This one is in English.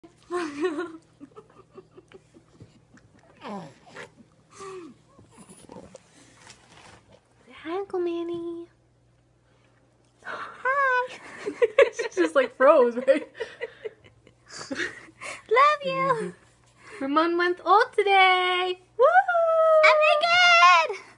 Hi, Uncle Manny. Hi. She's just like froze, right? Love you. We're 1 month old today. Woo! I'm naked.